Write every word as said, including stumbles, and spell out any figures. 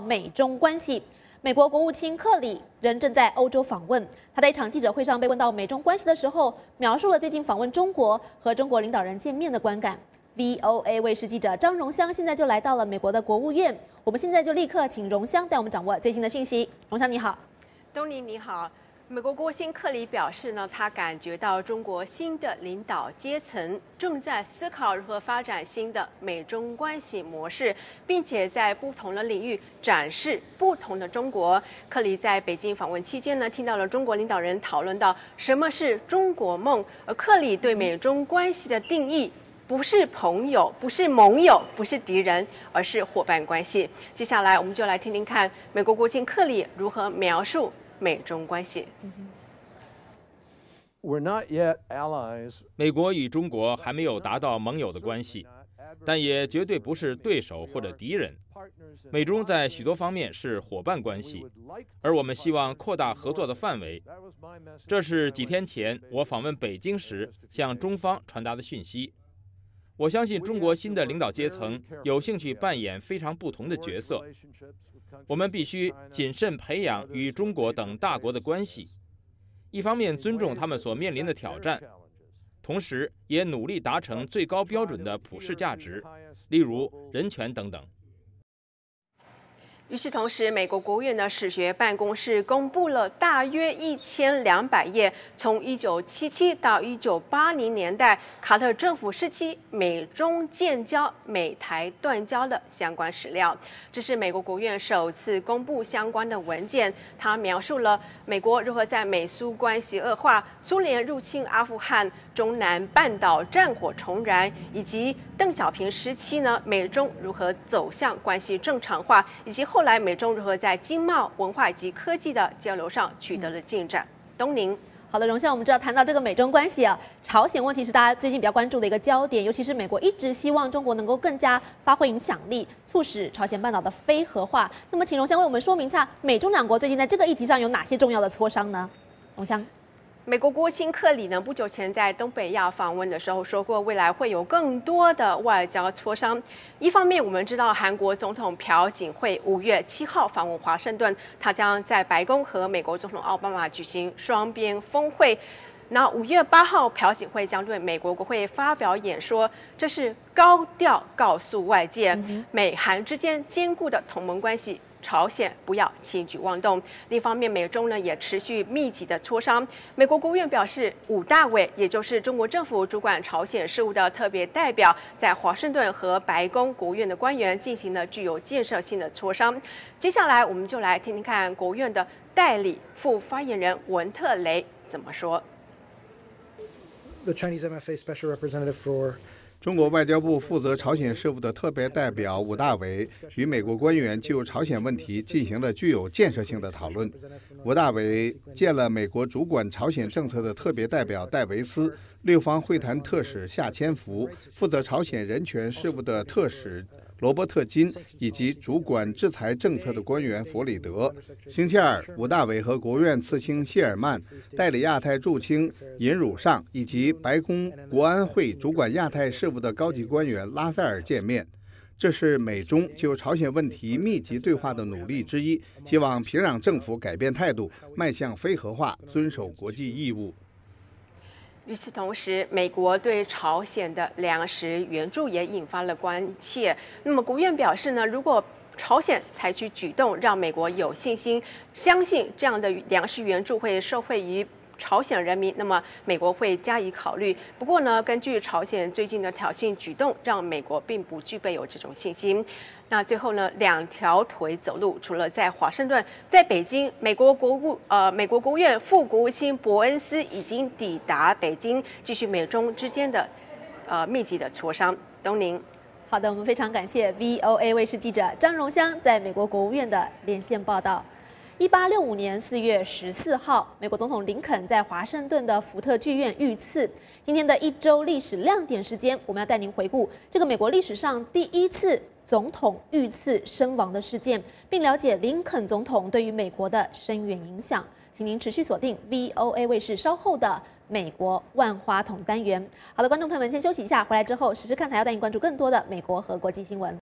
美中关系。美国国务卿克里人正在欧洲访问，他在一场记者会上被问到美中关系的时候，描述了最近访问中国和中国领导人见面的观感。V O A 卫视记者张荣香现在就来到了美国的国务院，我们现在就立刻请荣香带我们掌握最新的讯息。荣香你好， 东尼你好。美国国务卿克里表示呢，他感觉到中国新的领导阶层正在思考如何发展新的美中关系模式，并且在不同的领域展示不同的中国。克里在北京访问期间呢，听到了中国领导人讨论到什么是中国梦，而克里对美中关系的定义不是朋友，不是盟友，不是敌人，而是伙伴关系。接下来我们就来听听看美国国务卿克里如何描述美中关系。 美国与中国还没有达到盟友的关系，但也绝对不是对手或者敌人。美中在许多方面是伙伴关系，而我们希望扩大合作的范围。这是几天前我访问北京时向中方传达的讯息。我相信中国新的领导阶层有兴趣扮演非常不同的角色。我们必须谨慎培养与中国等大国的关系，一方面尊重他们所面临的挑战，同时也努力达成最高标准的普世价值，例如人权等等。 与此同时，美国国务院的史学办公室公布了大约一千两百页，从一九七七到一九八零年代卡特政府时期美中建交、美台断交的相关史料。这是美国国务院首次公布相关的文件，它描述了美国如何在美苏关系恶化、苏联入侵阿富汗、中南半岛战火重燃，以及邓小平时期呢美中如何走向关系正常化，以及后来美中如何在经贸、文化以及科技的交流上取得了进展。东宁。 好的，荣幸我们知道谈到这个美中关系啊，朝鲜问题是大家最近比较关注的一个焦点，尤其是美国一直希望中国能够更加发挥影响力，促使朝鲜半岛的非核化。那么，请荣香为我们说明一下，美中两国最近在这个议题上有哪些重要的磋商呢？荣香。 美国国务卿克里呢，不久前在东北亚访问的时候说过，未来会有更多的外交磋商。一方面，我们知道韩国总统朴槿惠五月七号访问华盛顿，他将在白宫和美国总统奥巴马举行双边峰会。那五月八号，朴槿惠将对美国国会发表演说，这是高调告诉外界，美韩之间坚固的同盟关系，朝鲜不要轻举妄动。另一方面，美中呢也持续密集的磋商。美国国务院表示，武大伟，也就是中国政府主管朝鲜事务的特别代表，在华盛顿和白宫国务院的官员进行了具有建设性的磋商。接下来，我们就来听听看国务院的代理副发言人文特雷怎么说。 The Chinese M F A Special Representative for 中国外交部负责朝鲜事务的特别代表武大伟与美国官员就朝鲜问题进行了具有建设性的讨论。武大伟见了美国主管朝鲜政策的特别代表戴维斯、六方会谈特使夏千福、负责朝鲜人权事务的特使罗伯特金以及主管制裁政策的官员弗里德。星期二，武大伟和国务院次卿谢尔曼、代理亚太驻青尹汝尚以及白宫国安会主管亚太事务的高级官员拉塞尔见面。这是美中就朝鲜问题密集对话的努力之一，希望平壤政府改变态度，迈向非核化，遵守国际义务。 与此同时，美国对朝鲜的粮食援助也引发了关切。那么，国务院表示呢，如果朝鲜采取举动，让美国有信心相信这样的粮食援助会受惠于朝鲜人民，那么美国会加以考虑。不过呢，根据朝鲜最近的挑衅举动，让美国并不具备有这种信心。那最后呢，两条腿走路，除了在华盛顿，在北京，美国国务呃美国国务院副国务卿伯恩斯已经抵达北京，继续美中之间的呃密集的磋商。东宁。 好的，我们非常感谢 V O A 卫视记者张荣香在美国国务院的连线报道。一八六五年四月十四号，美国总统林肯在华盛顿的福特剧院遇刺。今天的一周历史亮点时间，我们要带您回顾这个美国历史上第一次总统遇刺身亡的事件，并了解林肯总统对于美国的深远影响。请您持续锁定 V O A 卫视稍后的美国万花筒单元。好的，观众朋友们，先休息一下，回来之后时事看台要带您关注更多的美国和国际新闻。